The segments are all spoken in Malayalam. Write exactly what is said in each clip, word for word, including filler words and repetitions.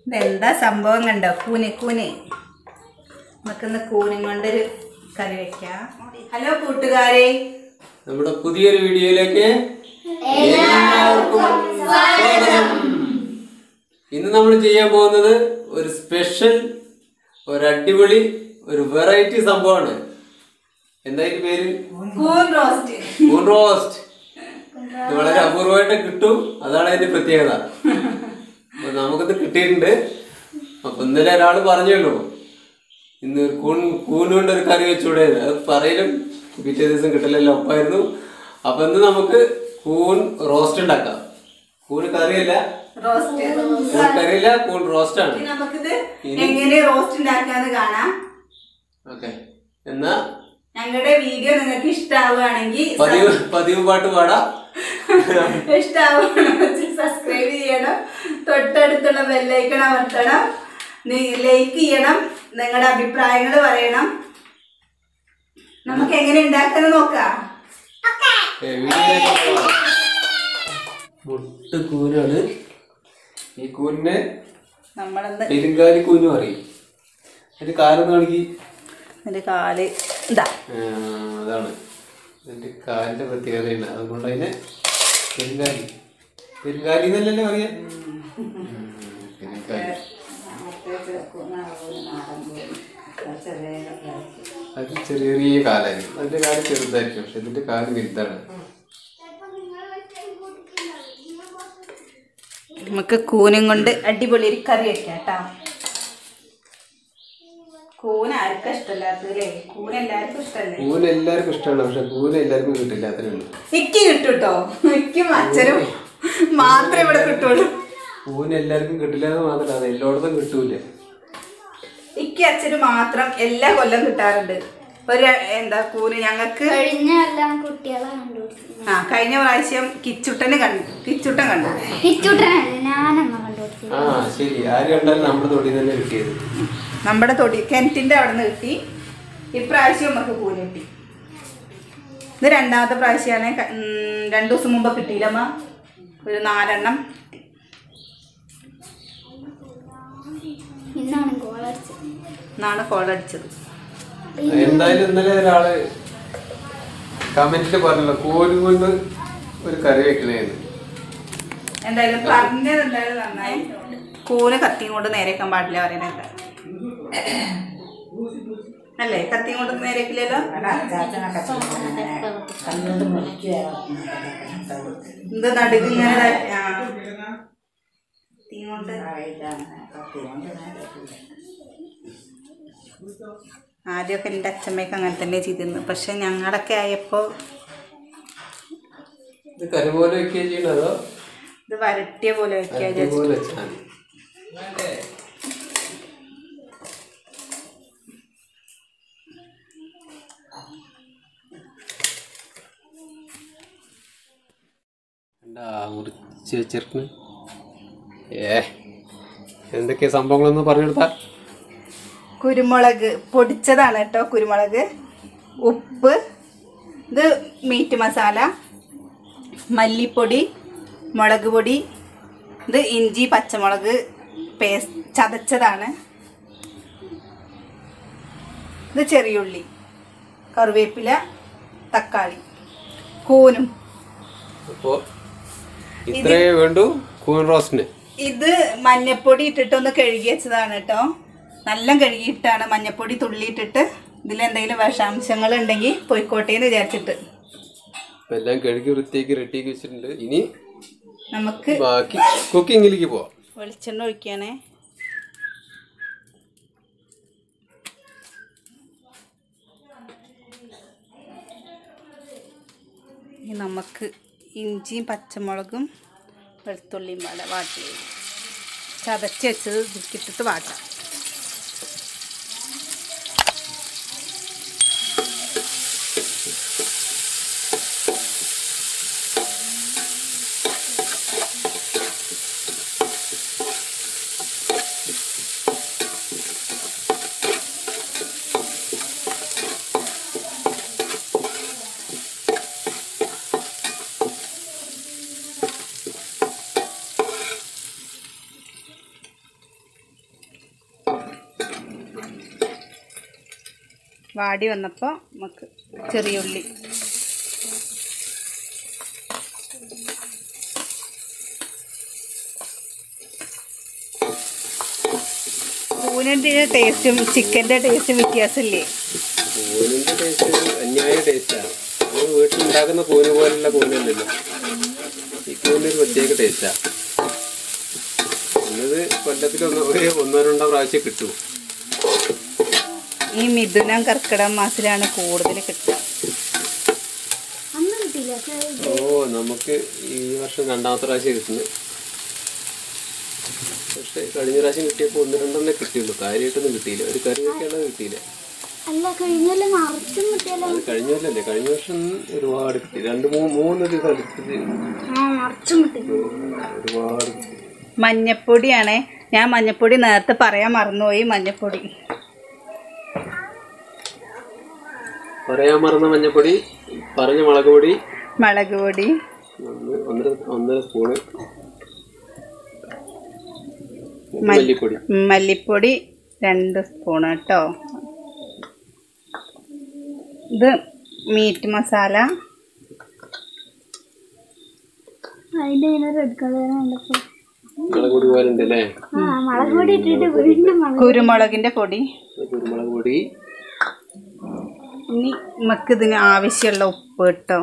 ഇതെന്താ സംഭവം കണ്ടോ? കൂന് കൂന് നമുക്കിന്ന് കൂനും കൊണ്ടൊരു കറി വെക്കാം. ഹലോ കൂട്ടുകാരെ, നമ്മുടെ പുതിയൊരു വീഡിയോയിലേക്ക് എല്ലാവർക്കും സ്വാഗതം. ഇന്ന് നമ്മൾ ചെയ്യാൻ പോകുന്നത് ഒരു സ്പെഷ്യൽ, ഒരു അടിപൊളി, ഒരു വെറൈറ്റി സംഭവമാണ്. എന്തായാലും പേര് കൂൺ റോസ്റ്റ്. കൂൺ റോസ്റ്റ് വളരെ അപൂർവമായിട്ട് കിട്ടും, അതാണ് അതിന്റെ പ്രത്യേകത. അപ്പൊ നമുക്കിത് കിട്ടിയിട്ടുണ്ട്. അപ്പൊ ഇന്നലെ ഒരാള് പറഞ്ഞല്ലോ ഇന്ന് കൂൺ കൂനുകൊണ്ട് ഒരു കറി വെച്ചൂടെ, അത് പറയലും പിറ്റേ ദിവസം കിട്ടലല്ലോ ഒപ്പായിരുന്നു. അപ്പൊ ഇന്ന് നമുക്ക് കൂൺ റോസ്റ്റ് ഉണ്ടാക്കാം. കൂണ് കറിയല്ല, കൂൺ കറിയില്ല, കൂൺ റോസ്റ്റ് ആണ്. നമുക്കിത് എങ്ങനെ റോസ്റ്റ് ഉണ്ടാക്കാന്ന് കാണാം. ഓക്കെ, എന്നാ ഞങ്ങളുടെ വീഡിയോ നിങ്ങൾക്ക് ഇഷ്ടാവുകയാണെങ്കിൽ പതിവ് പതിവ് പാട്ട് പാടാം. ഇഷ്ടാവുകയാണെങ്കിൽ സബ്സ്ക്രൈബ് ചെയ്യണം, തൊട്ടടുത്തുള്ള ബെല്ലൈക്കൺ അമർത്തണം, ലൈക്ക് ചെയ്യണം, നിങ്ങളുടെ അഭിപ്രായങ്ങൾ പറയണം. നമുക്ക് എങ്ങനെ ഉണ്ടാക്കാന്ന് നോക്കാം. മുട്ട് കൂനാണ്. ഈ കൂനിനെ നമ്മളെന്ത് പെരുങ്കാലി കൂനും അറിയും. അതിന്റെ കാലൊന്ന് കാണിക്ക്. അതിന്റെ കാല് ഇതാ, അതാണ് അതിന്റെ കാലിന്റെ പ്രത്യേകതയാണ്. അതുകൊണ്ട് അതിനെ പെരുങ്കാലി പെരുങ്കാലി എന്നല്ലേ പറയാ. അത് ചെറിയ ചെറിയ കാലായിരിക്കും, അതിന്റെ കാല് ചെറുതായിരിക്കും, പക്ഷെ ഇതിന്റെ കാല് വലുതാണ്. നമുക്ക് കൂനും കൊണ്ട് അടിപൊളി ഒരു കറി വെക്കാം കേട്ടോ. കൂന് ആർക്കും ഇഷ്ടമല്ലാത്തല്ലേ? കൂന് എല്ലാവർക്കും ഇഷ്ടമല്ലേ? കൂന് എല്ലാവർക്കും ഇഷ്ടമാണ്, പക്ഷെ കൂന് എല്ലാവർക്കും കിട്ടില്ല, അത്രേ ഉള്ളൂ. ഇക്ക് കിട്ടൂട്ടോ, ഇക്കും അച്ഛനും മാത്രമേ ഇവിടെ കിട്ടുള്ളൂ. കൂന് എല്ലാവർക്കും കിട്ടില്ല എന്ന് മാത്രമല്ല, അത് എല്ലായിടത്തും കിട്ടൂല. ഇക്ക് അച്ഛന് മാത്രം എല്ലാ കൊല്ലം കിട്ടാറുണ്ട് ഒരു എന്താ കൂന്. ഞങ്ങൾക്ക് കഴിഞ്ഞ എല്ലാം കുട്ടികളെ കണ്ടുപിടിച്ചു. ആ കഴിഞ്ഞ പ്രാവശ്യം കിച്ചുട്ടന് കണ്ടു, കിച്ചുട്ടൻ കണ്ടു. കിച്ചൂട്ടനല്ല, ഞാനെണ്ണ കണ്ടുപിടിച്ചു. ആ ശരി, ആര് കണ്ടാലും നമ്മുടെ തൊടി തന്നെ കിട്ടിയത്. നമ്മുടെ തൊടി കിണറ്റിന്റെ അവിടെ നിന്ന് കിട്ടി. ഇപ്രാവശ്യം നമുക്ക് കൂന് കിട്ടി. ഇത് രണ്ടാമത്തെ പ്രാവശ്യമാണ്. രണ്ടു ദിവസം മുമ്പ് കിട്ടിയില്ലമ്മ, ഒരു നാലെണ്ണം. ഇന്നാണ് കോളടിച്ചത്. ഇന്നാണ് കോളടിച്ചത്. എന്തായാലും ഇന്നലെ ഒരാള് കമന്റില് പറഞ്ഞല്ലോ കൂന് കൊണ്ട് ഒരു കറി വെക്കണേന്ന്. എന്തായാലും പറഞ്ഞത് എന്തായാലും നന്നായി. കൂന് കത്തിയും കൊണ്ട് നേരെക്കാൻ പാടില്ല പറയുന്നത് അല്ലേ? കത്തിയും കൊണ്ട് നേരെക്കില്ലല്ലോ. എന്ത് നടുക്ക് ഇങ്ങനെ കൊണ്ട് ആദ്യമൊക്കെ എൻ്റെ അച്ഛമ്മയൊക്കെ അങ്ങനെ തന്നെ ചെയ്തിരുന്നു. പക്ഷെ ഞങ്ങളൊക്കെ ആയപ്പോൾ ഇത് കറി പോലെ വെക്കുക ചെയ്യണതോ ഇത് വരട്ടിയ പോലെ വെക്കുക. പോലെ വെച്ചാൽ മുറിച്ച് വെച്ചിരിക്കണ്. ഏ എന്തൊക്കെയാ സംഭവങ്ങളൊന്നും പറഞ്ഞെടുത്താ. കുരുമുളക് പൊടിച്ചതാണ് കേട്ടോ, കുരുമുളക്, ഉപ്പ്, ഇത് മീറ്റ് മസാല, മല്ലിപ്പൊടി, മുളക് പൊടി, ഇത് ഇഞ്ചി പച്ചമുളക് പേസ്റ്റ് ചതച്ചതാണ്, ഇത് ചെറിയുള്ളി, കറിവേപ്പില, തക്കാളി, കൂനും. അപ്പോ ഇത്രയേ വേണ്ടു കൂൺ റോസ്റ്റിന്. ഇത് മഞ്ഞപ്പൊടി ഇട്ടിട്ടൊന്ന് കഴുകി വെച്ചതാണ് കേട്ടോ. നല്ല കഴുകിയിട്ടാണ് മഞ്ഞപ്പൊടി തുള്ളിയിട്ടിട്ട്. ഇതിലെന്തെങ്കിലും വിഷാംശങ്ങൾ ഉണ്ടെങ്കിൽ പോയിക്കോട്ടെ എന്ന് വിചാരിച്ചിട്ട് എല്ലാം കഴുകി വൃത്തിയാക്കി റെഡിയാക്കി വെച്ചിട്ടുണ്ട്. ഇനി നമുക്ക് ബാക്കി കുക്കിങ്ങിലേക്ക് പോവാം. വെളിച്ചെണ്ണ ഒഴിക്കുകയാണേ. ഇനി നമുക്ക് ഇഞ്ചിയും പച്ചമുളകും വെളുത്തുള്ളിയും വാട വാട്ടി ചതച്ച് വെച്ചത് ഇതിക്കിട്ടിട്ട് വാട്ടാം. വാടി വന്നപ്പോൾ നമുക്ക് ചെറിയ ഉള്ളി കൂനിൻ്റെ ടേസ്റ്റും ചിക്കൻ്റെ ടേസ്റ്റും വ്യത്യാസമില്ലേ? കൂനിൻ്റെ ടേസ്റ്റ് അന്യായ ടേസ്റ്റാണ്. നമ്മൾ വീട്ടിലുണ്ടാക്കുന്ന കൂന് പോലുള്ള കൂനല്ലല്ലോ. ഈ കൂനിൻ്റെ ഒരു പ്രത്യേക ടേസ്റ്റാണ്. എന്നത് കൊല്ലത്തിൽ ഒന്ന് ഒരു ഒന്നോ രണ്ടോ പ്രാവശ്യം കിട്ടും. ഈ മിഥുനം കർക്കിടക മാസത്തിലാണ് കൂടുതൽ കിട്ടുക. ഓ നമുക്ക് ഈ വർഷം രണ്ടാമത്തെ പ്രാവശ്യം കിട്ടുന്നത്. പക്ഷെ കഴിഞ്ഞ പ്രാവശ്യം കിട്ടിയപ്പോൾ ഒന്ന് രണ്ടെണ്ണേ കിട്ടിയുള്ളൂ. കാര്യമായിട്ടൊന്നും കിട്ടിയില്ല. ഒരു കറി വെക്കാനുള്ളത് കിട്ടിയില്ല. അല്ല കഴിഞ്ഞല്ലേ നിറച്ചും കിട്ടിയല്ലോ. അത് കഴിഞ്ഞ കൊല്ലല്ലേ? കഴിഞ്ഞ വർഷം ഒരുപാട് കിട്ടി. രണ്ട് മൂന്ന് മൂന്നൊരു സ്ഥലത്ത് നിറച്ചും കിട്ടി. ഒരുപാട് കിട്ടി. മഞ്ഞപ്പൊടിയാണേ. ഞാൻ മഞ്ഞപ്പൊടി നേരത്തെ പറയാൻ മറന്നുപോയി. മഞ്ഞപ്പൊടി പറയാൻ മറന്ന മഞ്ഞപ്പൊടി, പറഞ്ഞ മുളക് പൊടി, മുളക് പൊടി ഒന്നര ഒന്നര സ്പൂണ് മല്ലിപ്പൊടി, മല്ലിപ്പൊടി രണ്ട് സ്പൂണ് കേട്ടോ. ഇത് മീറ്റ് മസാല. അതിന്റെ റെഡ് കളർ മുളക് പൊടി പോലെ ഉണ്ട് അല്ലേ? മുളക് പൊടി ഇട്ടിട്ട് വീണ്ടും കുരുമുളകിന്റെ പൊടി, കുരുമുളക് പൊടി. ഇനി നമുക്ക് ഇതിന് ആവശ്യമുള്ള ഉപ്പ് കേട്ടോ.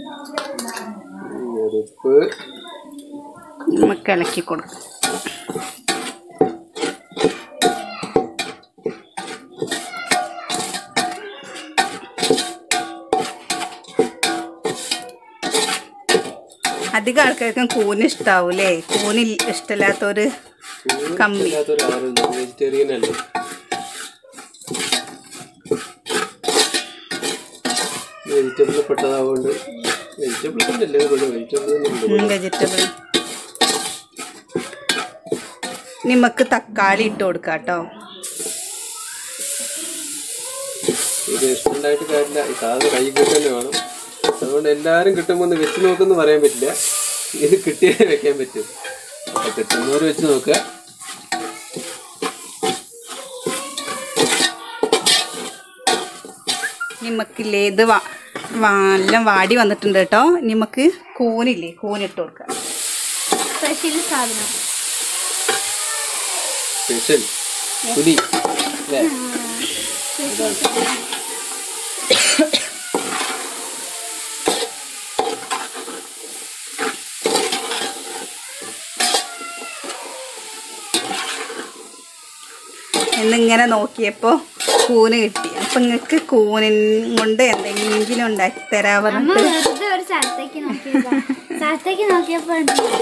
ഉപ്പ് നമുക്ക് ഇളക്കി കൊടുക്കാം. അധികം ആൾക്കാർക്കും കൂന് ഇഷ്ടാവൂലേ? കൂന് ഇഷ്ടമില്ലാത്തൊരു കമ്മി. വെജിറ്റേറിയൻ അല്ലേ? വെജിറ്റബിൾ പെട്ടതാവുകൊണ്ട് വെജിറ്റബിൾ അല്ലേ? Vegetable vegetable. നമുക്ക് തക്കാളി ഇട്ട് കൊടുക്കാം കേട്ടോ. ഇത് ഇഷ്ടമുണ്ടായിട്ട് കാര്യമില്ല. ഈ സാധനം കൈ കിട്ടുതന്നെ വേണം. അതുകൊണ്ട് എല്ലാവരും കിട്ടുമ്പോൾ ഒന്ന് വെച്ച് നോക്കുമെന്ന് പറയാൻ പറ്റില്ല. ഇത് കിട്ടിയാലേ വെക്കാൻ പറ്റും. അപ്പോൾ കിട്ടുന്നവർ വെച്ച് നോക്കുക. നിമ്മക്കില്ലേ ഇത് എല്ലാം വാടി വന്നിട്ടുണ്ട് കേട്ടോ. നിമ്മക്ക് കൂനില്ലേ, കൂനിട്ട് കൊടുക്കാം. സ്പെഷ്യൽ സാധനം, സ്പെഷ്യൽ പുലി അല്ലേ? എന്നിങ്ങനെ നോക്കിയപ്പോൾ കൂന് കിട്ടി. അപ്പം നിങ്ങൾക്ക് കൂനിൻ കൊണ്ട് എന്തെങ്കിലും ഉണ്ടാക്കി തരാൻ പറഞ്ഞിട്ട് വെറുതെ ഒരു സ്ഥലത്തേക്ക് നോക്കിയപ്പോ സ്ഥലത്തേക്ക് നോക്കിയപ്പോ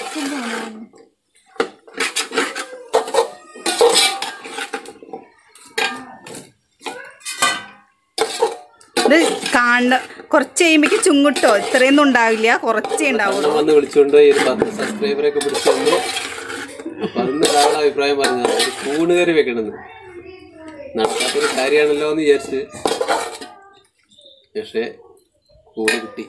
ഇത് കാണ കുറച്ച് കഴിയുമ്പോഴേക്ക് ചുങ്ങിട്ടോ. ഇത്രയൊന്നും ഉണ്ടാവില്ല, കുറച്ചേ ഉണ്ടാവുള്ളൂ. വന്ന് വിളിച്ചുകൊണ്ട് ഒരു പത്ത് സബ്സ്ക്രൈബറൊക്കെ പിടിച്ചു വന്നു. പതിനൊന്ന് ഒരാളുടെ അഭിപ്രായം പറഞ്ഞതാണ് ഒരു കൂണ് കറി വെക്കണമെന്ന്. നടക്കാത്തൊരു കാര്യമാണല്ലോ എന്ന് വിചാരിച്ച്, പക്ഷേ കൂണ് കിട്ടി.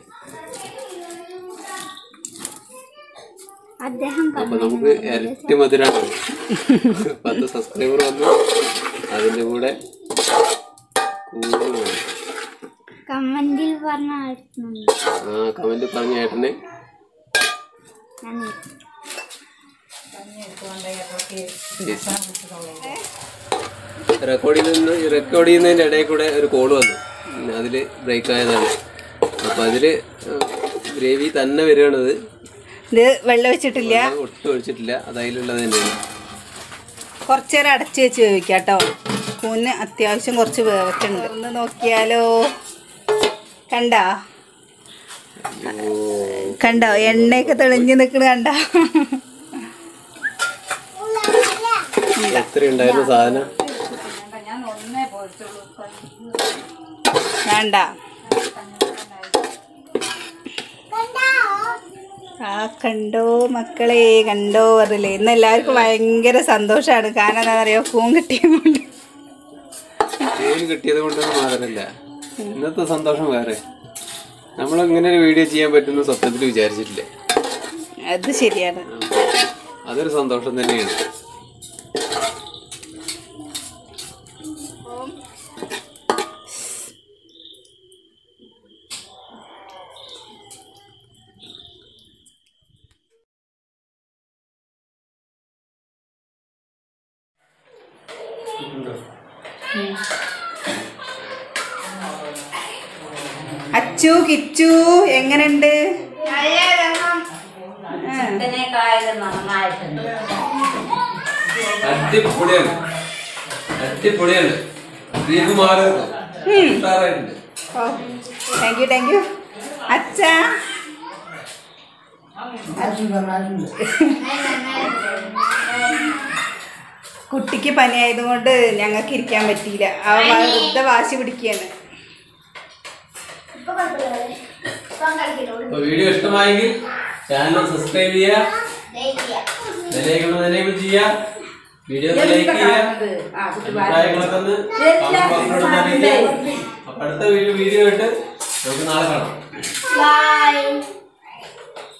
അപ്പൊ നമുക്ക് ഇരട്ടി മധുരാണ്. പത്ത് സബ്സ്ക്രൈബർ വന്നു, അതിന്റെ കൂടെ കൂണ് വേണം. കമന്റിൽ പറഞ്ഞ ആ കമന്റിൽ പറഞ്ഞ ഏട്ടനെ റെക്കോർഡ് ചെയ്യുന്ന റെക്കോർഡ് ചെയ്യുന്നതിൻ്റെ ഇടയിൽ കൂടെ ഒരു കോള് വന്നു. അതിൽ ബ്രേക്ക് ആയതാണ്. അപ്പം അതിൽ ഗ്രേവി തന്നെ വരികയാണത്. ഇത് വെള്ളം ഒഴിച്ചിട്ടില്ല, ഒട്ടും ഒഴിച്ചിട്ടില്ല. അത് അതിലുള്ളത് തന്നെയാണ്. കുറച്ച് നേരം അടച്ചു വെച്ച് വേവിക്കാം കേട്ടോ. കൂന് അത്യാവശ്യം കുറച്ച് വേവറ്റുണ്ട്. ഒന്ന് നോക്കിയാലോ. കണ്ടോ കണ്ടോ എണ്ണയൊക്കെ തെളിഞ്ഞ് നിൽക്കണ കണ്ട. എത്ര ഉണ്ടായിരുന്ന സാധനം വേണ്ട. ആ കണ്ടോ മക്കളെ, കണ്ടോ പറഞ്ഞില്ലേ. ഇന്ന് എല്ലാവർക്കും ഭയങ്കര സന്തോഷമാണ്. കാരണം എന്താ പറയുക, കൂൺ കിട്ടിയത് കൊണ്ട്. കൂൺ കിട്ടിയത് കൊണ്ടൊന്നും മാത്രമല്ല, ഇന്നത്തെ സന്തോഷം വേറെ. നമ്മളിങ്ങനെ ഒരു വീഡിയോ ചെയ്യാൻ പറ്റുന്ന സ്വപ്നത്തിൽ വിചാരിച്ചിട്ടില്ല. അത് ശരിയാണ്. അതൊരു സന്തോഷം തന്നെയാണ്. അച്ചു കിച്ചു എങ്ങനെയുണ്ട്? അടിപൊളിയാണ് അടിപൊളിയാണ് താങ്ക് യു താങ്ക് യു അച്ഛാ. കുട്ടിക്ക് പനി ആയതുകൊണ്ട് ഞങ്ങൾക്ക് ഇരിക്കാൻ പറ്റിയില്ല. അവ വൃദ്ധ വാശി പിടിക്കുകയാണ്. വീഡിയോ ഇഷ്ടമായെങ്കിൽ ചാനൽ സബ്സ്ക്രൈബ് ചെയ്യുക, എനേബിൾ ചെയ്യുക, വീഡിയോ ലൈക്ക് ചെയ്യുക, അഭിപ്രായങ്ങളൊക്കെ ഒന്ന് കമന്റ് ബോക്സിലൂടെ അറിയിക്കുക. അപ്പൊ അടുത്ത വീഡിയോ ഇട്ട് നമുക്ക് നാളെ കാണാം. ബൈ.